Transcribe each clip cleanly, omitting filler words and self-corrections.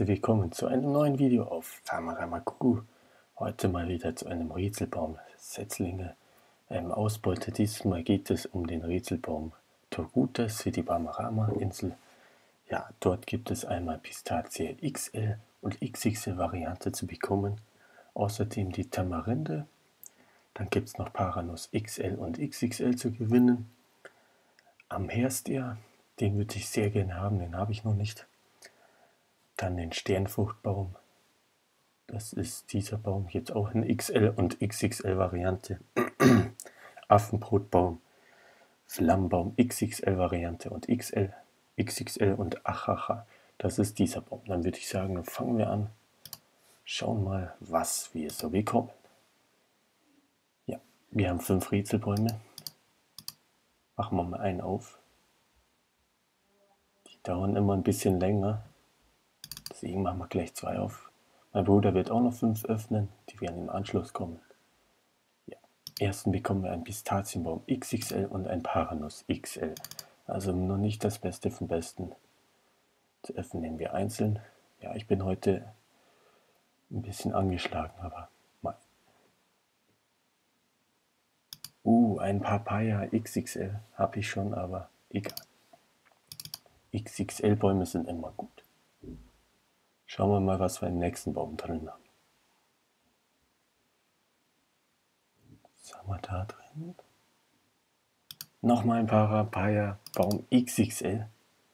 herzlich willkommen zu einem neuen Video auf Pharma-Rama-Kuku. Heute mal wieder zu einem Rätselbaum Setzlinge Ausbeute. Diesmal geht es um den Rätselbaum Torgutas für die Panorama-Insel. Ja, dort gibt es einmal Pistazie XL und XXL Variante zu bekommen. Außerdem die Tamarinde. Dann gibt es noch Paranuss XL und XXL zu gewinnen. Amherstia, den würde ich sehr gerne haben, den habe ich noch nicht. Dann den Sternfruchtbaum. Das ist dieser Baum, jetzt auch eine XL und XXL Variante. Affenbrotbaum, Flammenbaum XXL Variante und XL, XXL und Achacha. Das ist dieser Baum. Dann würde ich sagen, dann fangen wir an. Schauen mal, was wir so bekommen. Ja, wir haben 5 Rätselbäume. Machen wir mal einen auf. Die dauern immer ein bisschen länger. Deswegen machen wir gleich 2 auf. Mein Bruder wird auch noch 5 öffnen. Die werden im Anschluss kommen. Ja. Ersten bekommen wir einen Pistazienbaum XXL und ein Paranuss XL. Also noch nicht das Beste vom Besten. Zu öffnen nehmen wir einzeln. Ja, ich bin heute ein bisschen angeschlagen, aber mal. Ein Papaya XXL habe ich schon, aber egal. XXL-Bäume sind immer gut. Schauen wir mal, was wir im nächsten Baum drin haben. Was haben wir da drin? Nochmal ein Papaya Baum XXL.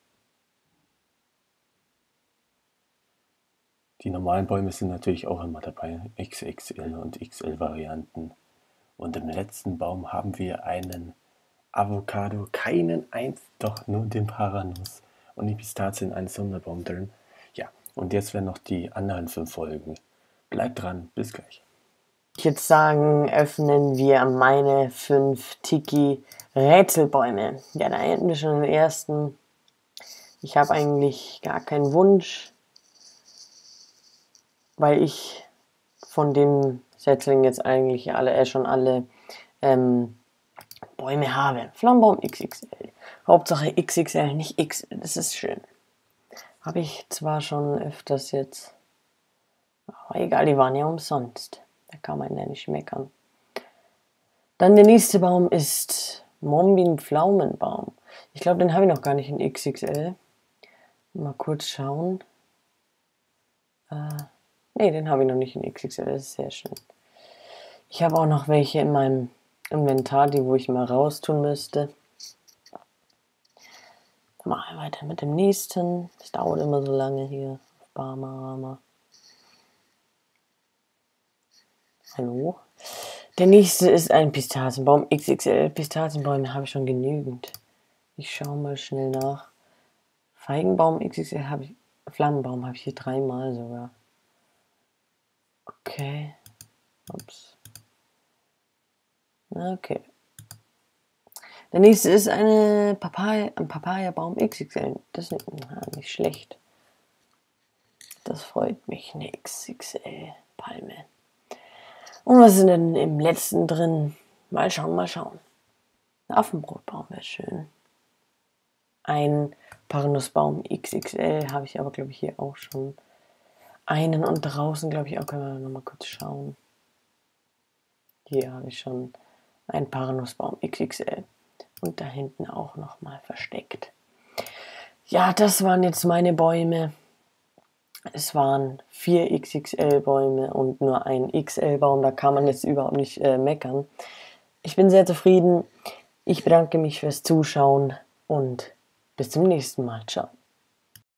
Die normalen Bäume sind natürlich auch immer dabei. XXL und XL Varianten. Und im letzten Baum haben wir einen Avocado, keinen doch nur den Paranuss und die Pistazie in einem Sonderbaum drin. Ja, und jetzt werden noch die anderen 5 Folgen. Bleibt dran, bis gleich. Ich würde sagen, öffnen wir meine 5 Tiki-Rätselbäume. Ja, da hätten wir schon den ersten. Ich habe eigentlich gar keinen Wunsch, weil ich von den Setzlingen jetzt eigentlich schon alle Bäume habe. Flammenbaum XXL. Hauptsache XXL, nicht XL. Das ist schön. Habe ich zwar schon öfters jetzt. Aber egal, die waren ja umsonst. Da kann man ja nicht meckern. Dann der nächste Baum ist Mombin-Pflaumenbaum. Ich glaube, den habe ich noch gar nicht in XXL. Mal kurz schauen. Ne, den habe ich noch nicht in XXL. Das ist sehr schön. Ich habe auch noch welche in meinem Inventar, die wo ich mal raustun müsste. Dann mache ich weiter mit dem nächsten. Das dauert immer so lange hier auf Pharma-Rama. Hallo? Der nächste ist ein Pistazienbaum XXL. Pistazienbäume habe ich schon genügend. Ich schaue mal schnell nach. Feigenbaum XXL habe ich. Flammenbaum habe ich hier 3-mal sogar. Okay. Ups. Okay. Der nächste ist ein Papayabaum XXL. Das ist nicht schlecht. Das freut mich. Eine XXL-Palme. Und was ist denn im letzten drin? Mal schauen, mal schauen. Ein Affenbrotbaum wäre schön. Ein Paranussbaum XXL habe ich aber, glaube ich, hier auch schon einen. Und draußen, glaube ich, auch. Können wir nochmal kurz schauen. Hier habe ich schon einen Paranussbaum XXL. Und da hinten auch nochmal versteckt. Ja, das waren jetzt meine Bäume. Es waren 4 XXL-Bäume und nur ein XL-Baum. Da kann man jetzt überhaupt nicht meckern. Ich bin sehr zufrieden. Ich bedanke mich fürs Zuschauen und bis zum nächsten Mal. Ciao.